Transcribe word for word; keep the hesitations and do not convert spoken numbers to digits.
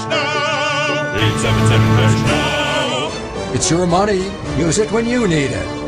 now. eight seven seven cash now. It's your money. Use it when you need it.